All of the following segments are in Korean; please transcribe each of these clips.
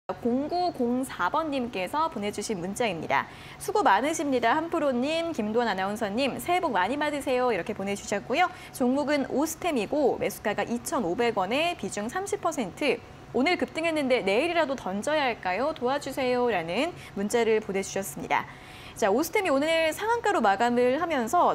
0904번님께서 보내주신 문자입니다. 수고 많으십니다. 한프로님, 김도원 아나운서님, 새해 복 많이 받으세요. 이렇게 보내주셨고요. 종목은 오스템이고 매수가가 2,500원에 비중 30%. 오늘 급등했는데 내일이라도 던져야 할까요? 도와주세요. 라는 문자를 보내주셨습니다. 자, 오스템이 오늘 상한가로 마감을 하면서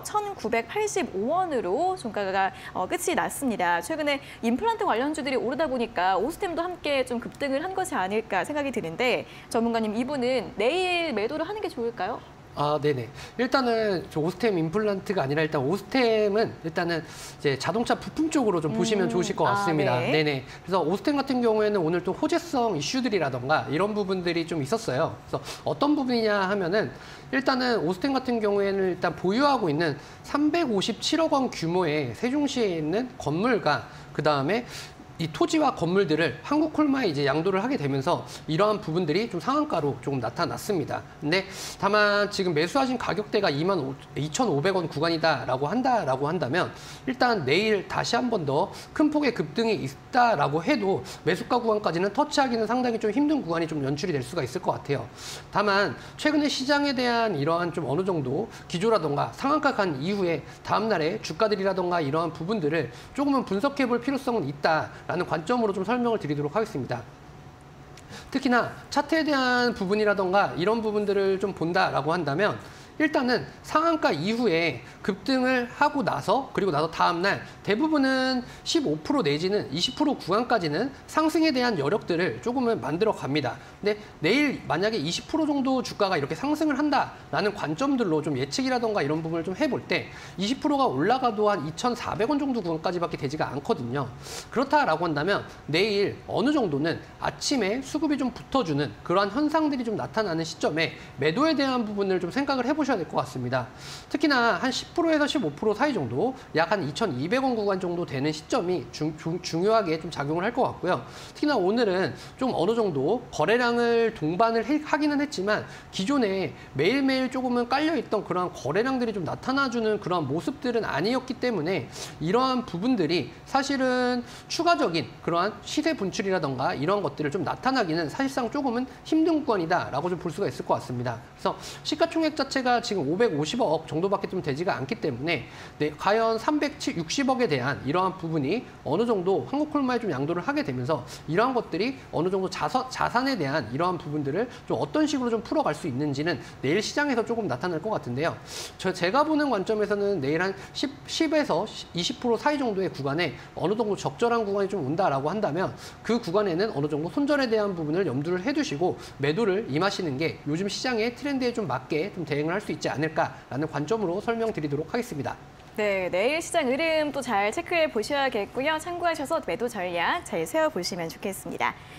1,985원으로 종가가 끝이 났습니다. 최근에 임플란트 관련주들이 오르다 보니까 오스템도 함께 좀 급등을 한 것이 아닐까 생각이 드는데 전문가님, 이분은 내일 매도를 하는 게 좋을까요? 네네. 일단은 오스템 임플란트가 아니라 일단 오스템은 일단은 이제 자동차 부품 쪽으로 좀 보시면 좋으실 것 같습니다. 네. 네네. 그래서 오스템 같은 경우에는 오늘 또 호재성 이슈들이라던가 이런 부분들이 좀 있었어요. 그래서 어떤 부분이냐 하면은 일단은 오스템 같은 경우에는 일단 보유하고 있는 357억 원 규모의 세종시에 있는 건물과 그다음에 이 토지와 건물들을 한국콜마에 이제 양도를 하게 되면서 이러한 부분들이 좀 상한가로 조금 나타났습니다. 근데 다만 지금 매수하신 가격대가 22,500원 구간이다라고 한다면 일단 내일 다시 한 번 더 큰 폭의 급등이 있다라고 해도 매수가 구간까지는 터치하기는 상당히 좀 힘든 구간이 좀 연출이 될 수가 있을 것 같아요. 다만 최근에 시장에 대한 이러한 좀 어느 정도 기조라던가 상한가 간 이후에 다음 날에 주가들이라던가 이러한 부분들을 조금은 분석해 볼 필요성은 있다라는 관점으로 좀 설명을 드리도록 하겠습니다. 특히나 차트에 대한 부분이라던가 이런 부분들을 좀 본다라고 한다면 일단은 상한가 이후에 급등을 하고 나서 그리고 나서 다음날 대부분은 15% 내지는 20% 구간까지는 상승에 대한 여력들을 조금은 만들어 갑니다. 근데 내일 만약에 20% 정도 주가가 이렇게 상승을 한다라는 관점들로 좀 예측이라던가 이런 부분을 좀 해볼 때 20%가 올라가도 한 2,400원 정도 구간까지밖에 되지가 않거든요. 그렇다라고 한다면 내일 어느 정도는 아침에 수급이 좀 붙어주는 그러한 현상들이 좀 나타나는 시점에 매도에 대한 부분을 좀 생각을 해보셔야 될 것 같습니다. 특히나 한 10%에서 15% 사이 정도, 약 한 2,200원 구간 정도 되는 시점이 중요하게 좀 작용을 할 것 같고요. 특히나 오늘은 좀 어느 정도 거래량을 동반을 하기는 했지만 기존에 매일매일 조금은 깔려있던 그러한 거래량들이 좀 나타나주는 그러한 모습들은 아니었기 때문에 이러한 부분들이 사실은 추가적인 그러한 시세 분출이라던가 이런 것들을 좀 나타나기는 사실상 조금은 힘든 구간이다라고 좀 볼 수가 있을 것 같습니다. 그래서 시가총액 자체가 지금 550억 정도밖에 좀 되지가 않기 때문에 과연 360억에 대한 이러한 부분이 어느 정도 한국콜마에 좀 양도를 하게 되면서 이러한 것들이 어느 정도 자산에 대한 이러한 부분들을 좀 어떤 식으로 좀 풀어갈 수 있는지는 내일 시장에서 조금 나타날 것 같은데요. 제가 보는 관점에서는 내일 한 10에서 20% 사이 정도의 구간에 어느 정도 적절한 구간이 좀 온다라고 한다면 그 구간에는 어느 정도 손절에 대한 부분을 염두를 해두시고 매도를 임하시는 게 요즘 시장의 트렌드에 좀 맞게 좀 대응을 할 수 있지 않을까라는 관점으로 설명드리도록 하겠습니다. 네, 내일 시장 흐름 또 잘 체크해 보셔야겠고요. 참고하셔서 매도 전략 잘 세워보시면 좋겠습니다.